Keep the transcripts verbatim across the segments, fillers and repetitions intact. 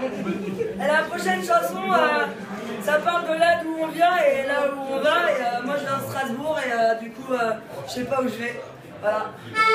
Et la prochaine chanson, euh, ça parle de là d'où on vient et là où on va. Et euh, moi je viens de Strasbourg et euh, du coup, euh, je sais pas où je vais. Voilà.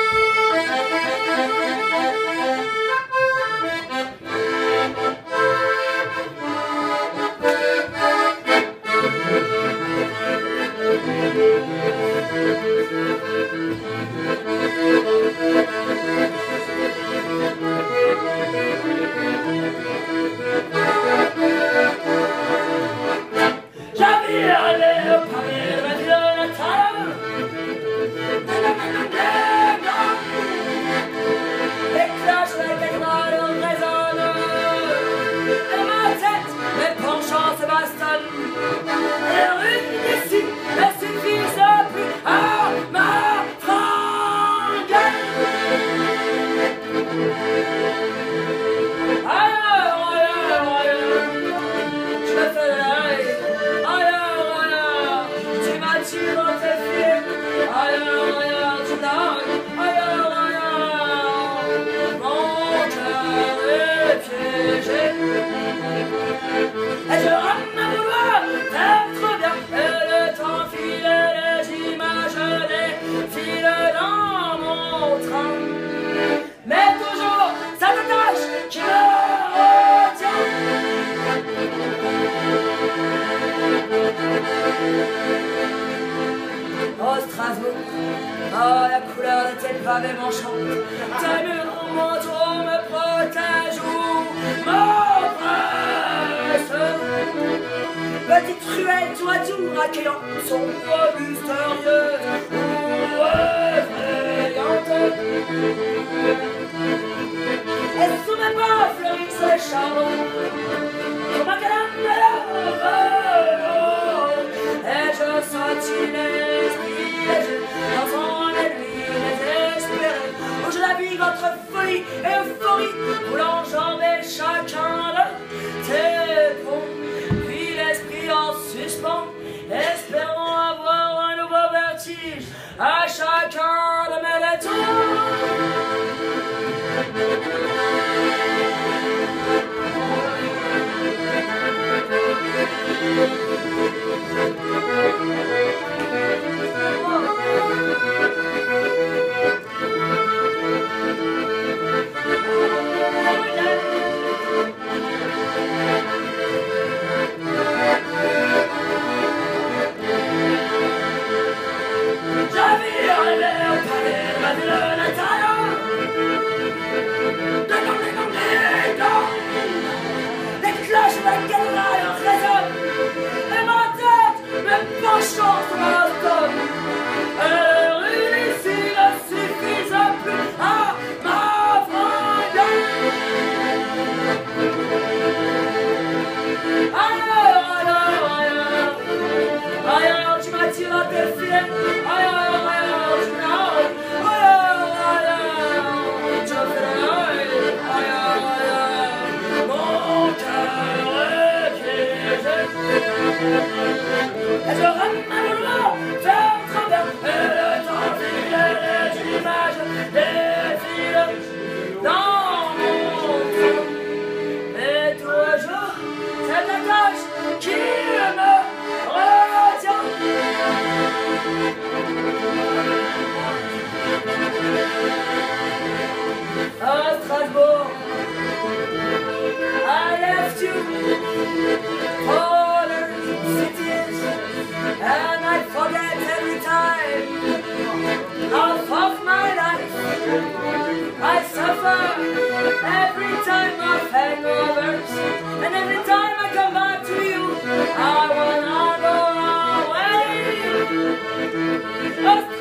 Oh Strasbourg, oh la couleur de tes pavés m'enchante, tes murs manteau me protègent ou m'oppressent. Petite ruelle tour à tour accueillant, sombre mystérieuse ou effrayante. Et sous mes pas fleurissent les charbons, pour ma calame de la et je sentis l'enfant de lui désespéré, où je navigue entre folie et euphorie, voulant enjamber chacun de tes ponts, puis l'esprit en suspens, espérant avoir un nouveau vertige à chacun de mes détours. Et je ramène ma boulot, faire travers, et le temps file, et les images défilent dans mon train. Et toujours, cette attache qui me retient. À Strasbourg, I left you for the cities, and I forget every time. Half of my life I suffer every time of hangovers, and every time I come back to you I wanna go away.